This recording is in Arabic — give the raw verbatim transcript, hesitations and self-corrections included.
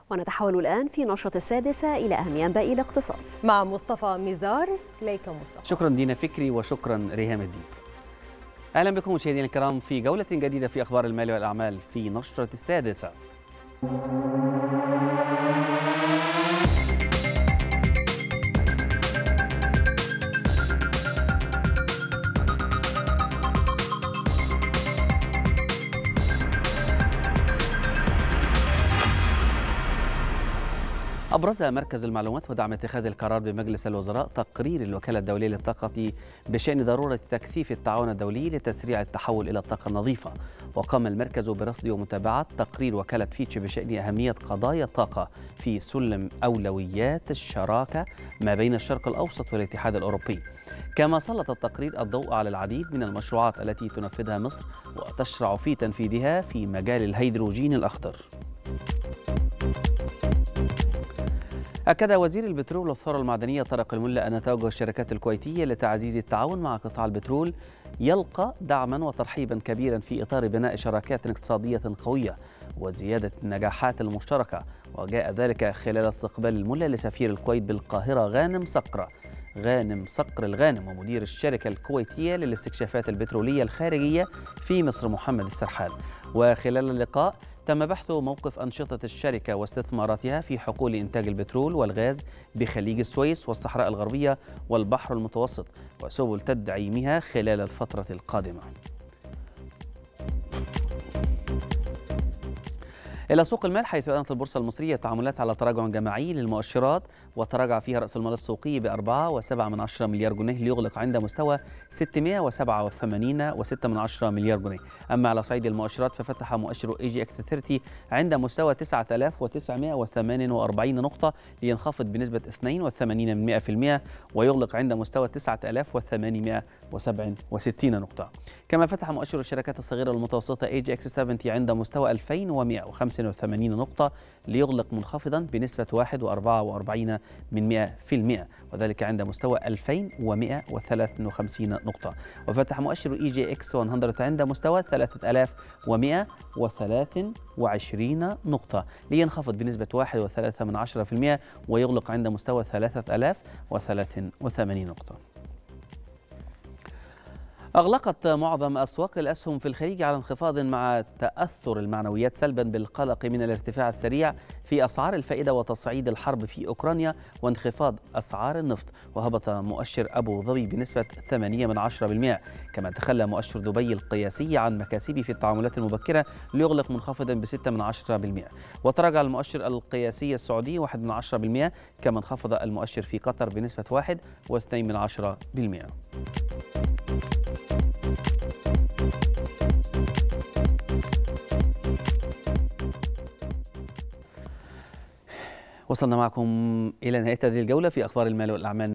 ونتحول الآن في نشرة السادسة إلى أهم أنباء الاقتصاد مع مصطفى ميزار. إليك مصطفى. شكرا دينا فكري وشكرا ريهام الدين. أهلا بكم مشاهدينا الكرام في جولة جديدة في أخبار المال والأعمال في نشرة السادسة. أبرز مركز المعلومات ودعم اتخاذ القرار بمجلس الوزراء تقرير الوكالة الدولية للطاقة بشأن ضرورة تكثيف التعاون الدولي لتسريع التحول إلى الطاقة النظيفة. وقام المركز برصد ومتابعة تقرير وكالة فيتش بشأن أهمية قضايا الطاقة في سلم أولويات الشراكة ما بين الشرق الأوسط والاتحاد الأوروبي. كما سلط التقرير الضوء على العديد من المشروعات التي تنفذها مصر وتشرع في تنفيذها في مجال الهيدروجين الأخضر. أكد وزير البترول والثروة المعدنية طارق الملا أن توجه الشركات الكويتية لتعزيز التعاون مع قطاع البترول يلقى دعما وترحيبا كبيرا في إطار بناء شراكات اقتصادية قوية وزيادة النجاحات المشتركة. وجاء ذلك خلال استقبال الملا لسفير الكويت بالقاهرة غانم صقر غانم صقر الغانم ومدير الشركة الكويتية للاستكشافات البترولية الخارجية في مصر محمد السرحان. وخلال اللقاء تم بحث موقف أنشطة الشركة واستثماراتها في حقول إنتاج البترول والغاز بخليج السويس والصحراء الغربية والبحر المتوسط وسبل تدعيمها خلال الفترة القادمة. إلى سوق المال، حيث أعلنت البورصة المصرية تعاملات على تراجع جماعي للمؤشرات وتراجع فيها رأس المال السوقي بأربعة وسبعة من عشرة مليار جنيه ليغلق عند مستوى ستمائة وسبعة وثمانين وستة من عشرة مليار جنيه. أما على صعيد المؤشرات ففتح مؤشر إي جي إكس ثلاثين عند مستوى تسعة آلاف وتسعمائة وثمانية وأربعين نقطة لينخفض بنسبة اثنين وثمانين بالمئة ويغلق عند مستوى تسعة آلاف وثمانمائة وسبعة وستين نقطة. كما فتح مؤشر الشركات الصغيرة والمتوسطة إي جي إكس سبعين عند مستوى ألفين ومائة وخمسة وثمانين نقطة ليغلق منخفضا بنسبة واحد فاصلة أربعة وأربعين بالمئة وذلك عند مستوى ألفين ومائة وثلاثة وخمسين نقطة. وفتح مؤشر إي جي إكس مئة عند مستوى ثلاثة آلاف ومائة وثلاثة وعشرين نقطة لينخفض بنسبة واحد فاصلة ثلاثة بالمئة ويغلق عند مستوى ثلاثة آلاف وثلاثة وثمانين نقطة. أغلقت معظم أسواق الأسهم في الخليج على انخفاض مع تأثر المعنويات سلبا بالقلق من الارتفاع السريع في أسعار الفائدة وتصعيد الحرب في أوكرانيا وانخفاض أسعار النفط. وهبط مؤشر أبو ظبي بنسبة ثمانية من عشرة بالمئة. كما تخلى مؤشر دبي القياسي عن مكاسبه في التعاملات المبكرة ليغلق منخفضا بستة من عشرة بالمئة. وتراجع المؤشر القياسي السعودي واحد من عشرة بالمئة. كما انخفض المؤشر في قطر بنسبة واحد واثنين من عشرة بالمئة. وصلنا معكم إلى نهاية هذه الجولة في أخبار المال والأعمال.